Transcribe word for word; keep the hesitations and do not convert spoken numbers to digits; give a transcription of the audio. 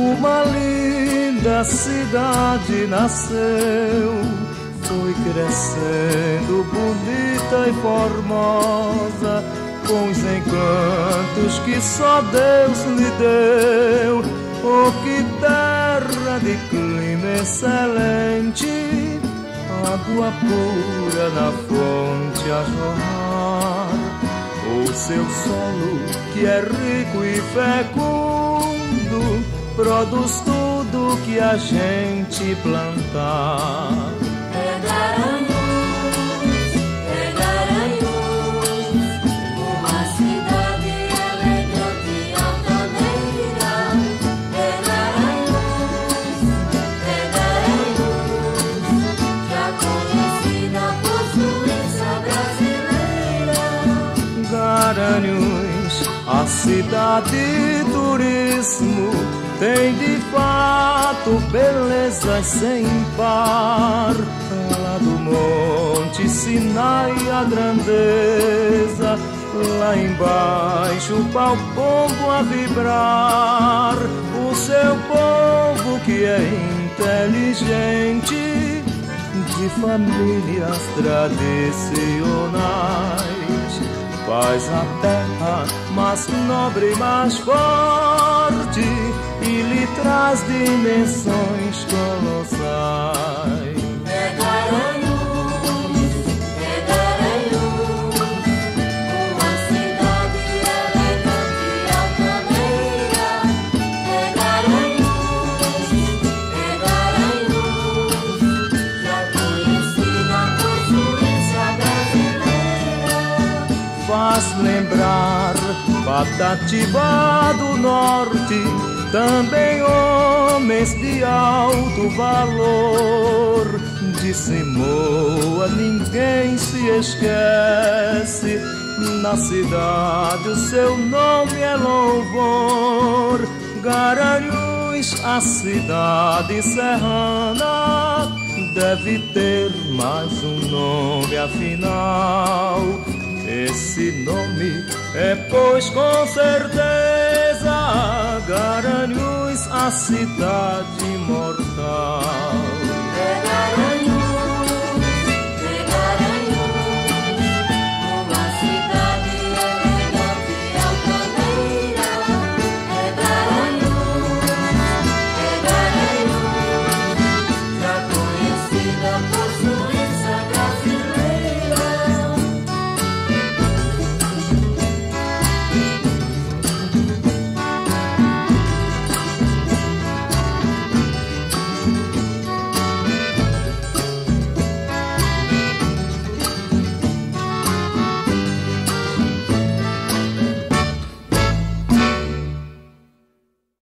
uma linda cidade nasceu, foi crescendo bonita e formosa, com os encantos que só Deus lhe deu. Oh, que terra de clima excelente, água pura na fonte a jorrar. O seu solo que é rico e fecundo, produz tudo que a gente plantar. É Garanhuns, é Garanhuns, uma cidade elegante e altaneira. É Garanhuns, é Garanhuns, já conhecida por sua brasileira. Garanhuns, a cidade turismo, tem de fato belezas sem par. Lá do Monte Sinai a grandeza, lá embaixo o pau-pombo a vibrar. O seu povo que é inteligente, de famílias tradicionais, faz a terra mais nobre e mais forte, e lhe traz dimensões colossais. É Garanhuns, é Garanhuns, uma cidade elegante e altaneira. É Garanhuns, é Garanhuns, já conhecida por sua brasileira. Faz lembrar Patativá do Norte, também homens de alto valor. De Simoa ninguém se esquece, na cidade o seu nome é louvor. Garanhuns, a cidade serrana, deve ter mais um nome afinal. Esse nome é, pois, com certeza, Garanhuns, a cidade imortal.